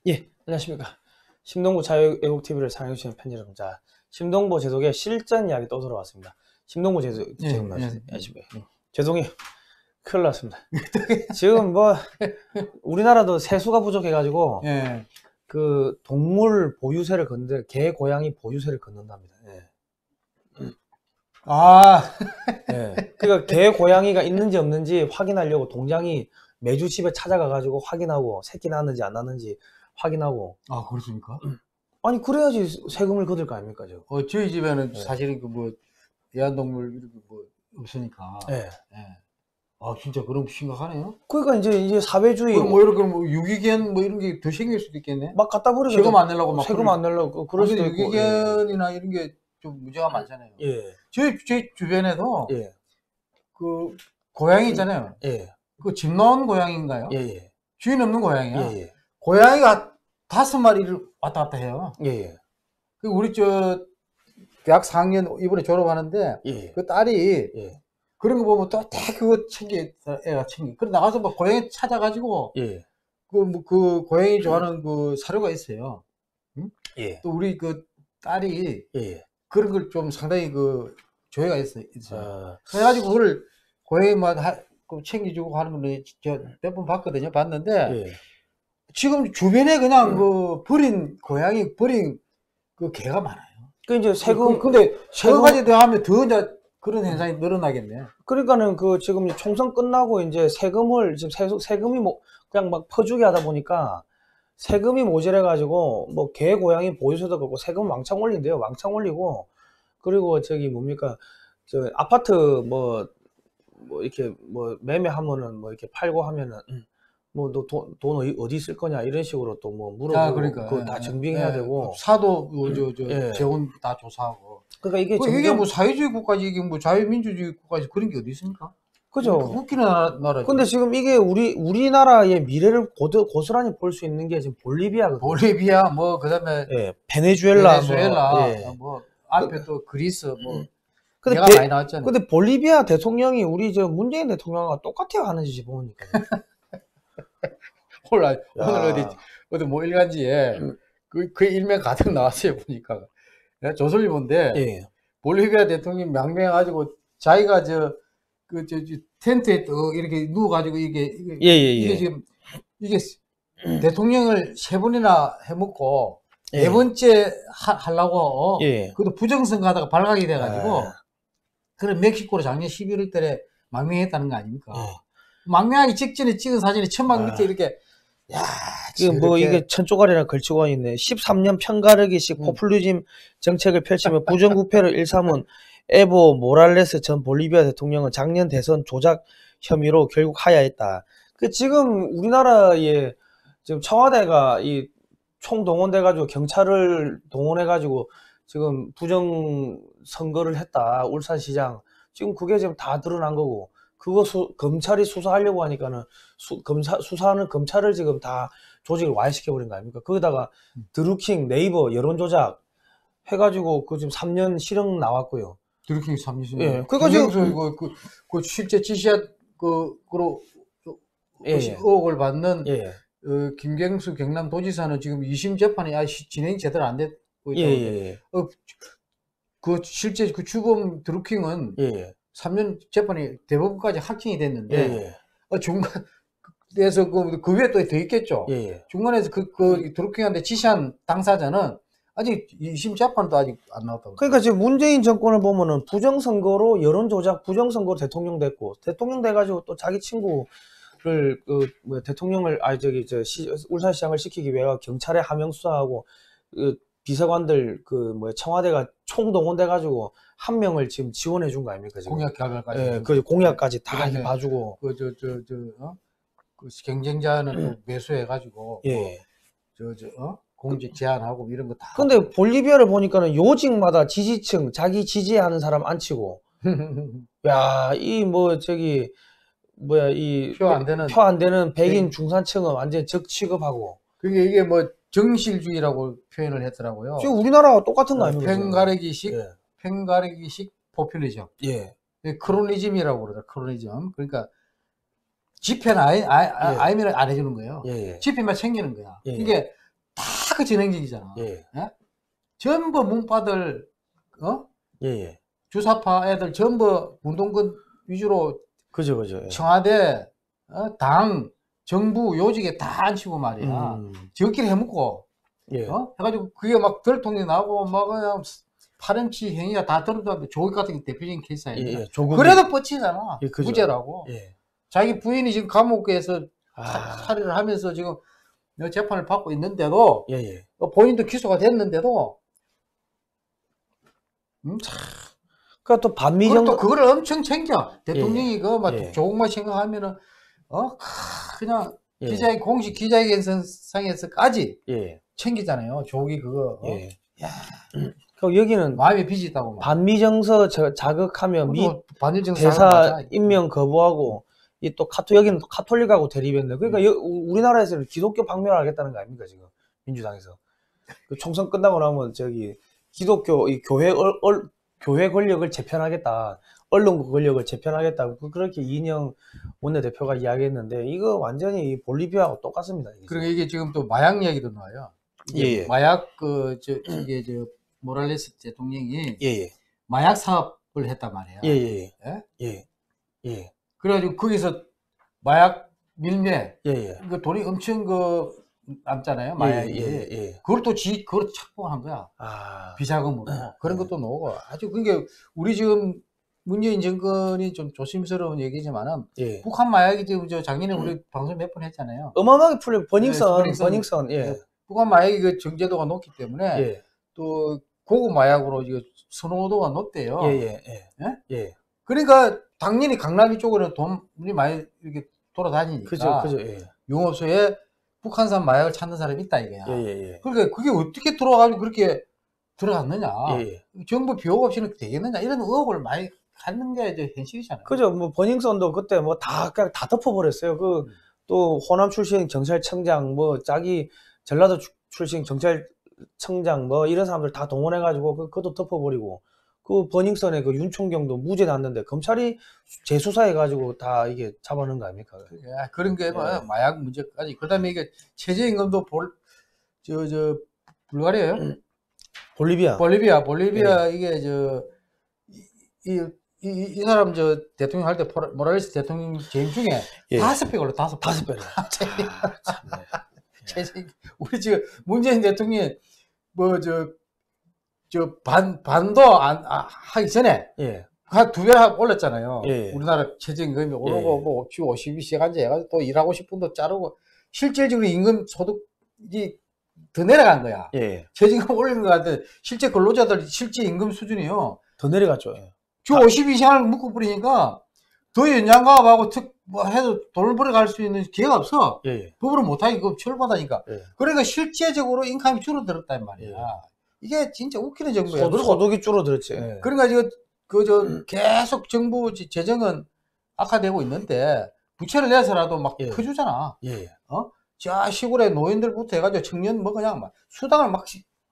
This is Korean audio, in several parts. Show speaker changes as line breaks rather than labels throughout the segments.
예, 안녕하십니까. 심동보 자유애국TV를 사랑해주시는 팬 여러분. 자, 심동보 제독의 실전 이야기 또 들어왔습니다. 심동보 제독, 지금 아시고요. 죄송해요. 큰일 났습니다. 지금 뭐, 우리나라도 세수가 부족해가지고,
예.
그, 동물 보유세를 걷는데, 개, 고양이 보유세를 걷는답니다. 예.
아,
예. 그러니까 개, 고양이가 있는지 없는지 확인하려고 동장이 매주 집에 찾아가가지고 확인하고, 새끼 낳았는지 안 낳았는지 확인하고.
아, 그렇습니까?
아니, 그래야지 세금을 거둘 거 아닙니까, 저.
저희 집에는
예.
사실은 그 뭐, 애완동물 이렇게 뭐, 없으니까.
예.
예. 아, 진짜 그럼 심각하네요?
그러니까 이제 사회주의
그럼 뭐 이렇게 뭐 유기견 뭐 이런 게 더 생길 수도 있겠네?
막 갖다 버리고
세금 안 내려고 막.
세금 안 내려고 그럴 수도 있고.
유기견이나 이런 게 좀 문제가 많잖아요.
예.
저희 주변에도
예.
그 고양이 있잖아요.
예.
그 집 나온 고양이인가요?
예. 예.
주인 없는 고양이야.
예.
고양이가 5마리를 왔다 갔다 해요.
예.
그 우리 대학 4학년 이번에 졸업하는데
예.
그 딸이
예.
그런 거 보면 또 다 그거 애가 챙겨. 그래 나가서 막 고양이 찾아가지고
예.
그 고양이 좋아하는 그 사료가 있어요. 응?
예.
또 우리 그 딸이
예.
그런 걸 좀 상당히 그 조예가 있어요.
아.
그래가지고 그걸 고양이만 챙겨주고 하는 거는 저 몇 번 봤거든요. 봤는데
예.
지금 주변에 그냥 그 고양이 버린 그 개가 많아요.
그 이제 세금
근데 세금까지 더하면 더 이제 그런 현상이 늘어나겠네.
그러니까는 그 지금 총선 끝나고 이제 세금을 지금 세금이 뭐 그냥 막 퍼주게 하다 보니까 세금이 모자래 가지고 뭐 개 고양이 보유세도 그렇고 세금 왕창 올린대요. 왕창 올리고 그리고 저기 뭡니까 저 아파트 뭐 이렇게 뭐 매매하면은 뭐 이렇게 팔고 하면은 뭐 너 돈 어디 쓸 거냐 이런 식으로 또 뭐 물어보고
그러니까
그거 다 증빙해야 되고
사도
예.
재원 다 조사하고.
그러니까 이게
이게 뭐 사회주의 국가지 이게 뭐 자유민주주의 국가지 그런 게 어디 있습니까?
그죠.
웃기는 나라죠.
근데 지금 이게 우리나라의 미래를 고스란히 볼 수 있는 게 지금 볼리비아거든요.
볼리비아 뭐 그다음에
예, 베네수엘라
뭐 앞에 또 그리스 뭐
근데
얘가 많이 나왔잖아요.
근데 볼리비아 대통령이 우리 저 문재인 대통령과 똑같아요 하는 짓이 보니까.
오늘 어디 뭐 일간지에 그 일면 가득 나왔어요 보니까. 내가 조선일 본데
예.
볼리비아 대통령 명명해가지고 자기가 텐트에 이렇게 누워가지고 이게 지금 이게 대통령을 3번이나 해먹고 네 번째 하려고 그것도 부정선거 하다가 발각이 돼가지고 그래 멕시코로 작년 11월 달에 망명했다는 거 아닙니까? 망명하기 직전에 찍은 사진이 천막 밑에 이렇게
뭐 이게 천조가리나 걸치고 있네. 13년 편가르기식 포퓰리즘 정책을 펼치며 부정부패를 일삼은 에보 모랄레스 전 볼리비아 대통령은 작년 대선 조작 혐의로 결국 하야했다. 그 지금 우리나라에 지금 청와대가 이 총동원돼가지고 경찰을 동원해가지고 지금 부정 선거를 했다. 울산시장 지금 그게 지금 다 드러난 거고. 그거 검찰이 수사하려고 하니까는 수사하는 검찰을 지금 다 조직을 와해시켜버린 거 아닙니까? 거기다가 드루킹, 네이버 여론조작 해가지고 그 지금 3년 실형 나왔고요.
드루킹 3년 실형.
예. 그러니까 지금
그 실제 지시한 그로 의혹을 받는 김경수 경남도지사는 지금 2심 재판이 진행이 제대로 안 되고 있다고. 그 실제 그 주범 드루킹은 3년 재판이 대법원까지 확정이 됐는데 중간에서 그 위에 또 더 있겠죠. 중간에서 그 드루킹한테 지시한 당사자는 아직 2심 재판도 아직 안 나왔다고.
그러니까 지금 문재인 정권을 보면은 부정선거로 여론조작, 부정선거로 대통령 됐고 대통령 돼가지고 또 자기 친구를 대통령을 울산시장을 시키기 위해 경찰에 하명 수사하고 비서관들 청와대가 총동원돼가지고 한 명을 지금 지원해 준 거 아닙니까 지금?
공약 결과까지.
예, 그 공약까지 다 봐주고.
그 경쟁자는 또 매수해가지고. 공직 제한하고 이런 거 다.
근데 볼리비아를 보니까는 요직마다 지지층 자기 지지하는 사람 안 치고. 야, 이 표 안 되는 백인 중산층은 완전 적 취급하고.
그게 이게 뭐 정실주의라고 표현을 했더라고요.
지금 우리나라와 똑같은 거 아닙니까?
펜가르기식 포퓰리즘. 크로니즘이라고 그러더라. 크로니즘. 그러니까 집회는 아이면 안 해주는 거예요. 집회만 챙기는 거야. 이게 그 진행적이잖아.
예.
예? 전부 문파들,
예.
주사파 애들 전부 운동권 위주로
그죠. 예.
청와대, 당, 정부, 요직에 다 앉히고 말이야. 저끼리 해먹고,
예.
해가지고 그게 막 들통이 나고, 막 그냥 파렴치 행위가 다 들어도 조국 같은 게 대표적인 케이스 아닙니까?
예. 조국이...
그래도 뻗치잖아.
예,
무죄라고.
예.
자기 부인이 지금 감옥에서 살해를 하면서 지금 재판을 받고 있는데도,
예.
본인도 기소가 됐는데도,
그러니까 또 반미정
또 그거를 엄청 챙겨. 대통령이 막
예.
조국만 생각하면은 그냥
예.
공식 기자회견상에서까지
예.
챙기잖아요. 조국이 그거.
예. 야. 그 여기는
마음에 빚이 있다고.
반미정서 자극하면 대사
맞아.
임명 거부하고 이 또 여기는 또 카톨릭하고 대립했네. 그러니까 우리나라에서는 기독교 박멸하겠다는 거 아닙니까 지금 민주당에서. 그 총선 끝나고 나면 저기 기독교 이 교회 권력을 재편하겠다, 언론 권력을 재편하겠다, 그렇게 이인영 원내대표가 이야기했는데 이거 완전히 볼리비아하고 똑같습니다.
그러니까 이게 지금 또 마약 얘기도 나와요.
예.
마약 이게 모랄레스 대통령이 마약 사업을 했단 말이에요.
예.
그래가지고 거기서 마약 밀매,
그
돈이 엄청 남잖아요, 마약이. 그걸 또 그걸 착보한 거야. 비자금으로. 그런 것도 나오고. 아주, 그게, 우리 지금 문재인 정권이 좀 조심스러운 얘기지만은, 북한 마약이 지금 작년에 우리 방송 몇 번 했잖아요.
어마어마하게 풀려, 버닝썬.
북한 마약이 그 정제도가 높기 때문에, 또, 고급 마약으로 이거 선호도가 높대요. 그러니까, 당연히 강남 이쪽으로 돈이 많이 이렇게 돌아다니니까.
그죠.
용업소에 북한산 마약을 찾는 사람이 있다 이거야. 그러니까 그게 어떻게 들어가지고 그렇게 들어갔느냐. 정부 비호 없이는 되겠느냐. 이런 의혹을 많이 갖는 게 이제 현실이잖아요.
그죠. 뭐 버닝썬도 그때 뭐 그냥 다 덮어버렸어요. 또 호남 출신 경찰청장, 자기 전라도 출신 경찰청장 이런 사람들 다 동원해가지고 그것도 덮어버리고. 그 버닝썬의 그 윤총경도 무죄 났는데 검찰이 재수사해가지고 다 이게 잡아놓은 거 아닙니까?
그런 게 마약 문제까지. 그다음에 이게 최저임금도 불가리아예요? 볼리비아 이게 이 사람 대통령 할 때 모랄레스 대통령 재임 중에 5배 걸려 5배. 우리 지금 문재인 대통령이 반도 하기 전에 한 2배 올렸잖아요. 우리나라 최저임금이 오르고 주 52시간제 해가지고 또 일하고 싶은 도 자르고 실질적으로 임금 소득이 더 내려간 거야. 최저임금 올리는 것 같아. 실제 근로자들 실제 임금 수준이요.
더 내려갔죠.
주 52시간을 묶어버리니까 더 연장가하고 해도 돈을 벌어갈 수 있는 기회가 없어. 법으로 못하게 그거 처벌받으니까. 그러니까 실제적으로 인컴이 줄어들었단 말이야. 이게 진짜 웃기는 정부예요.
소득이 줄어들었지.
그러니까 계속 정부 재정은 악화되고 있는데 부채를 내서라도 막 퍼주잖아. 자 시골에 노인들부터 해가지고 청년 그냥 막 수당을 막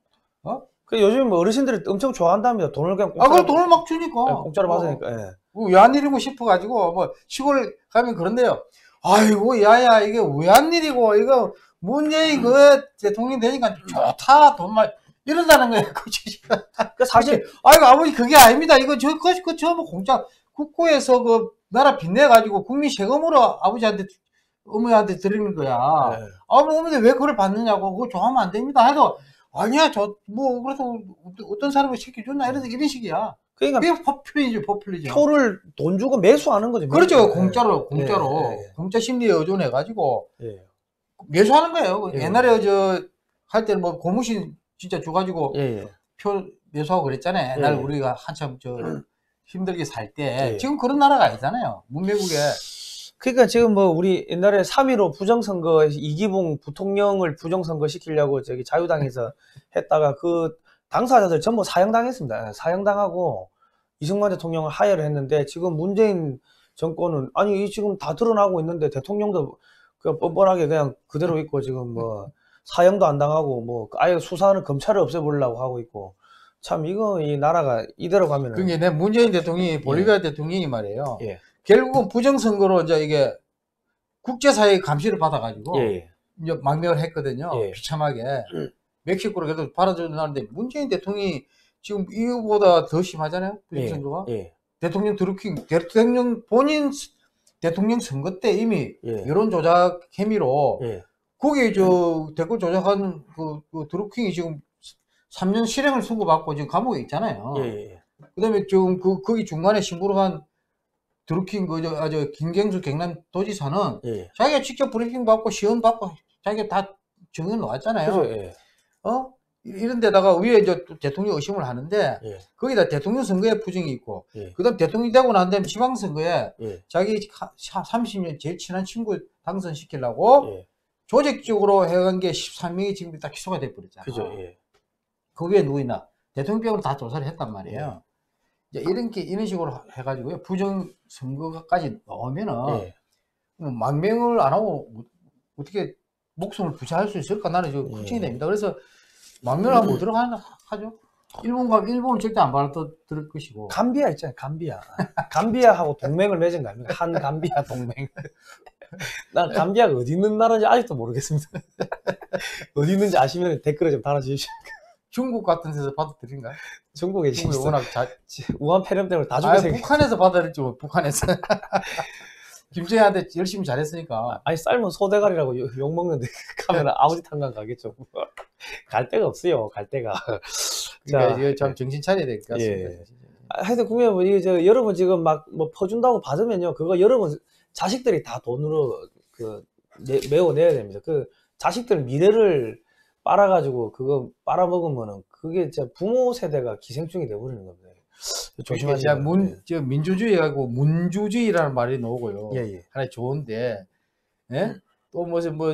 요즘 어르신들이 엄청 좋아한답니다. 돈을 그냥
그걸 돈을 막 주니까
공짜로 받으니까.
왜 안 일이고 싶어가지고 시골 가면 그런데요. 아이고 야야 이게 왜 안 일이고 이거 문재인 대통령 되니까 좋다 돈만 이런다는 거예요. 사실, 아이고, 아버지, 그게 아닙니다. 이거, 뭐 공짜, 국고에서 나라 빚내가지고 국민 세금으로 아버지한테, 어머니한테 드리는 거야. 어머니 왜 그걸 받느냐고, 그거 좋아하면 안 됩니다. 해도, 아니야, 그래서 어떤 사람이 시켜줬나, 이런 식이야.
그러니까.
그게 포퓰리즘.
표를 돈 주고 매수하는 거죠.
그렇죠. 공짜로. 공짜 심리에 의존해가지고, 매수하는 거예요. 옛날에 할 때는 고무신, 진짜 줘가지고 표 매수하고 그랬잖아요. 옛날 우리가 한참 힘들게 살 때. 지금 그런 나라가 아니잖아요. 문명국에.
그러니까 지금 우리 옛날에 3.15 부정선거 이기붕 부통령을 부정선거 시키려고 자유당에서 했다가 그 당사자들 전부 사형당했습니다. 사형당하고 이승만 대통령을 하야를 했는데 지금 문재인 정권은 지금 다 드러나고 있는데 대통령도 그냥 뻔뻔하게 그냥 그대로 있고 지금 사형도 안 당하고 아예 수사하는 검찰을 없애보려고 하고 있고 참 이 나라가 이대로 가면은
그게 내 문재인 대통령이 볼리비아 대통령이 말이에요. 결국은 부정선거로 이게 국제사회의 감시를 받아가지고 이제 망명을 했거든요. 비참하게. 멕시코로 그래도 받아주는데 문재인 대통령이 지금 이거보다 더 심하잖아요. 부정선거가. 대통령 드루킹, 대통령 본인 대통령 선거 때 이미 여론 조작 혐의로 거기 댓글 조작한 그 드루킹이 지금 3년 실형을 선고받고 지금 감옥에 있잖아요. 그다음에 지금 거기 중간에 신고를 한 드루킹 김경수 경남도지사는 자기가 직접 브리핑 받고 시험 받고 자기가 다 정해 놓았잖아요. 이런 데다가 위에 이제 대통령 의심을 하는데 거기다 대통령 선거에 부정이 있고 그다음 대통령이 되고 난 다음에 지방선거에 자기 30년 제일 친한 친구 당선시키려고 조직적으로 해간 게 13명이 지금 다 기소가 돼버렸잖아요. 거기에 누구 있나? 대통령병으로 다 조사를 했단 말이에요. 이제 이런 식으로 해가지고요. 부정 선거까지 나오면은 망명을 안 하고 어떻게 목숨을 부지할 수 있을까? 나는 지금 걱정이 됩니다. 그래서 망명을 하면 어디로 하죠? 일본은 절대 안 받아들일 것이고.
감비아 있잖아요. 감비아. 감비아하고 동맹을 맺은 거 아닙니까? 한 감비아 동맹. 난 감비아가 어디 있는 나라인지 아직도 모르겠습니다. 어디 있는지 아시면 댓글에 좀 달아주십시오.
중국 같은 데서 받아들인가요?
중국에
워낙
우한 폐렴 때문에 다 죽게 생겼.
북한에서 받아들일지 뭐 북한에서. 김정희한테 열심히 잘했으니까.
아니 삶은 소대가리라고 욕 먹는데 가면 아우지 탄광 가겠죠. 갈 데가 없어요. 갈 데가.
그러니까 이거 참 정신 차려야 될 것 같습니다.
하여튼 국민은 뭐 이게 여러분 지금 막 뭐 퍼준다고 받으면요, 그거 여러분 자식들이 다 돈으로 메워내야 됩니다. 그 자식들 미래를 빨아가지고 그거 빨아먹으면은 그게 진짜 부모 세대가 기생충이 돼버리는 겁니다. 조심하세요.
민주주의하고 문주주의라는 말이 나오고요. 하나 좋은데, 또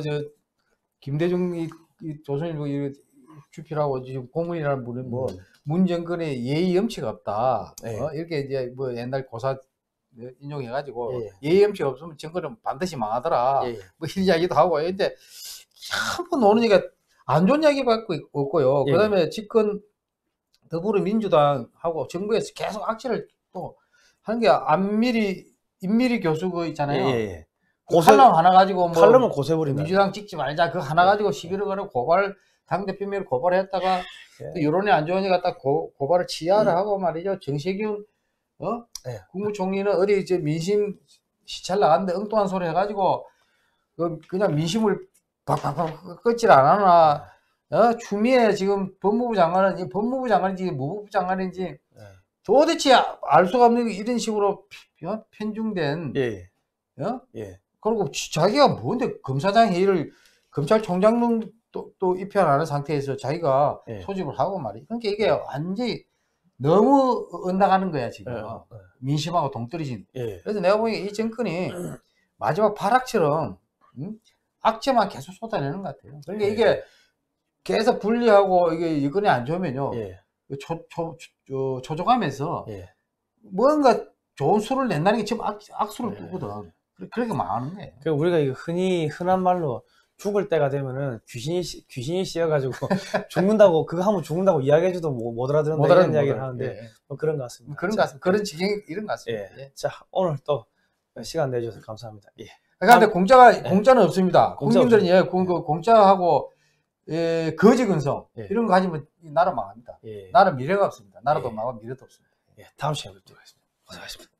김대중 조선일보 주필하고 지금 고문이라는 분은 문정권의 예의 염치가 없다. 이렇게 이제 옛날 고사 인용해가지고 예의 염치가 없으면 정권은 반드시 망하더라. 이런 이야기도 하고. 근데 한번 노는 얘기가 안 좋은 이야기밖에 없고요. 그다음에 집권 더불어민주당하고 정부에서 계속 악취를 또 하는 게 임미리 교수 그 있잖아요. 칼럼 하나 가지고
칼럼을 고세버린다.
민주당 찍지 말자. 그 하나 가지고 11억원을 고발, 당대표명을 고발했다가 또 여론이 안 좋으니까 딱 고발을 취하를 하고 말이죠. 정세균 국무총리는 어디 이제 민심 시찰 나갔는데 엉뚱한 소리 해가지고 그냥 민심을 박박박 끄질 안 하나. 추미애 지금 법무부 장관인지 무법부 장관인지 도대체 알 수가 없는 이런 식으로 편중된 그리고 자기가 뭔데 검사장 회의를 검찰총장도 또 입회 안 하는 상태에서 자기가 소집을 하고 말이야. 그러니까 이게 완전히 너무 엇나가는 거야 지금. 민심하고 동떨어진. 그래서 내가 보기에 이 정권이 마지막 발악처럼 악재만 계속 쏟아내는 것 같아요. 그러니까 이게 계속 분리하고 이게 여건이 안 좋으면요. 초조감에서 뭔가 좋은 수를 낸다는 게 지금 악수를 두거든. 그렇게 망하는 거예요.
그 우리가 이거 흔한 말로 죽을 때가 되면은 귀신이 씌어가지고 죽는다고 그거 하면 죽는다고 이야기해줘도 못 알아듣는다 이런 이야기를 하는데 뭐 그런 것 같습니다.
그런 것 같습니다. 그런 지경이 이런 것 같습니다.
자, 오늘 또 시간 내주셔서 감사합니다.
그런데 공짜는 없습니다. 국민들은 공짜하고 거지 근성 이런 거 가지면 나라 망합니다. 나라 미래가 없습니다. 나라도 망하고 미래도 없습니다.
다음 시간에 뵙도록 하겠습니다. 고생하셨습니다.